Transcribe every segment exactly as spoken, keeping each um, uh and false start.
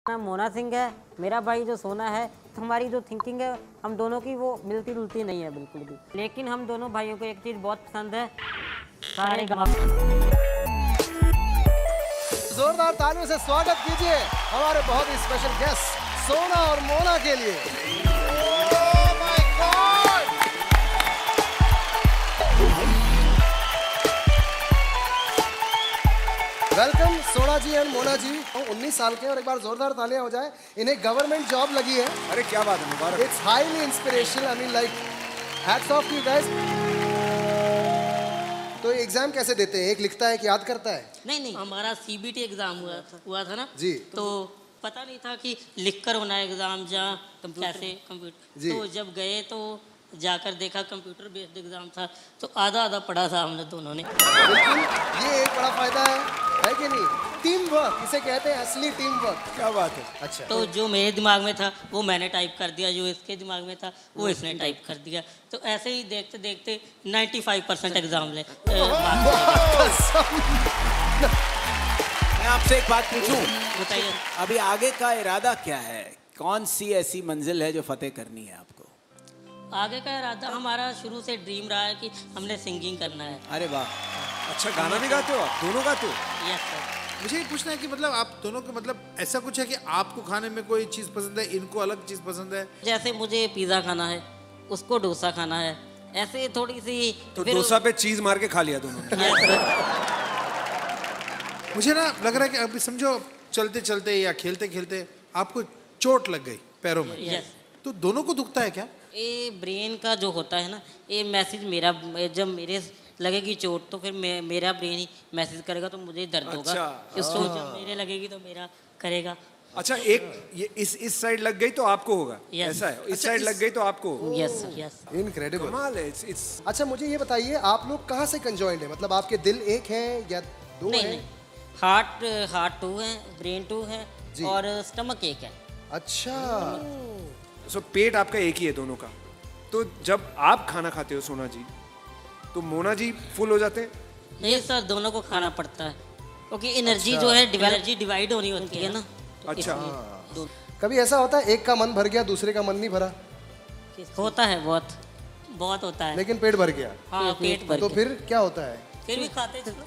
नाम मोना सिंह है, मेरा भाई जो सोना है। तो हमारी जो थिंकिंग है हम दोनों की वो मिलती जुलती नहीं है बिल्कुल भी, लेकिन हम दोनों भाइयों को एक चीज़ बहुत पसंद है, सारे गाँव। जोरदार तालियों से स्वागत कीजिए हमारे बहुत ही स्पेशल गेस्ट सोना और मोना के लिए। वेलकम सोना जी एंड मोना जी। उन्नीस साल के और एक बार जोरदार तालियां हो जाए। इन्हें गवर्नमेंट जॉब लगी है। अरे क्या बात है, मुबारक। It's highly inspirational, I mean like hats off to you guys. तो एग्जाम कैसे देते हैं? एक लिखता है कि याद करता है? नहीं नहीं, हमारा सीबीटी एग्जाम हुआ था हुआ था ना जी। तो पता नहीं था कि लिखकर होना है एग्जाम या कैसे कंप्यूटर। तो जब गए तो जाकर देखा कंप्यूटर बेस्ड एग्जाम था, तो आधा आधा पढ़ा था हमने दोनों ने। लेकिन ये एक बड़ा फायदा है, है कि नहीं? टीम वर्क, इसे कहते हैं असली टीम वर्क। क्या बात है। अच्छा, तो जो मेरे दिमाग में था वो मैंने टाइप कर दिया, जो इसके दिमाग में था वो इसने टाइप कर दिया। तो ऐसे ही देखते देखते पचानवे परसेंट एग्जाम ले। मैं आपसे एक बात पूछूं, बताइए अभी आगे का इरादा क्या है? कौन सी ऐसी मंजिल है जो फतेह करनी है आपको? आगे का इरादा हमारा शुरू से ड्रीम रहा है कि हमने सिंगिंग करना है। अरे वाह, अच्छा गाना भी गाते हो आप? दोनों गाते हो? Yes sir. मुझे ये पूछना है कि मतलब आप दोनों को मतलब ऐसा कुछ है कि आपको खाने में कोई चीज़ पसंद है, इनको अलग चीज़ पसंद है? जैसे मुझे पिज़्ज़ा खाना है, उसको डोसा खाना है, ऐसे थोड़ी सी। तो डोसा पे चीज मार के खा लिया दोनों ने। Yes sir. मुझे ना लग रहा है कि अभी समझो चलते चलते या खेलते खेलते आपको चोट लग गई पैरों में। यस। तो दोनों को दुखता है क्या? ये ब्रेन का जो होता है ना, ये मैसेज मेरा, जब मेरे लगेगी चोट तो फिर मे, मेरा ब्रेन ही मैसेज करेगा, तो मुझे दर्द होगा। अच्छा। इसको जब मेरे लगेगी तो मेरा करेगा। अच्छा, एक ये इस इस साइड लग गई तो आपको होगा, Yes. ऐसा है? इस अच्छा, साइड इस- लग गई तो आपको होगा। Yes yes. इनक्रेडिबल। कमाल है। इट्स इट्स अच्छा, मुझे ये बताइए आप लोग कहाँ से कंजॉइंड है? मतलब आपके दिल एक है या दो नहीं हैं? नहीं, हार्ट हार्ट टू है, ब्रेन टू है जी। और स्टमक एक है। अच्छा, सो पेट आपका एक ही है दोनों का। तो जब आप खाना खाते हो सोना जी, तो मोना जी फुल हो जाते हैं? नहीं सर, दोनों को खाना पड़ता है, क्योंकि एनर्जी जो है एनर्जी डिवाइड होनी होती है ना। तो अच्छा। इसलिए दो- कभी ऐसा होता है एक का मन भर गया दूसरे का मन नहीं भरा, होता है, बहुत बहुत होता है। लेकिन पेट भर गया, हाँ, पेट भर तो के। फिर क्या होता है? फिर भी खाते चलो।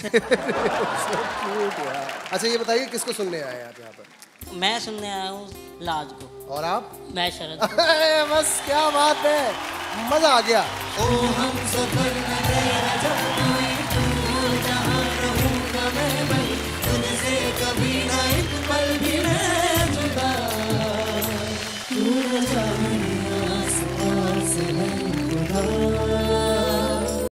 अच्छा, ये बताइए किसको सुनने आए आप यहाँ पर? मैं सुनने आया हूँ लाज को। और आप? मैं शरद। अरे बस, क्या बात है, मजा आ गया। ओ हम सफर में तेरा जब कोई तू जहाँ रहूँगा मैं भाई, तुझसे कभी ना एक पल भी मैं जुदा। तू न जाने आस पास है